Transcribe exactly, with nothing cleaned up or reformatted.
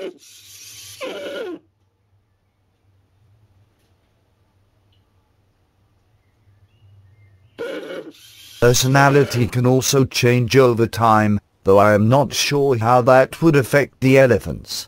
Personality can also change over time, though I am not sure how that would affect the elephants.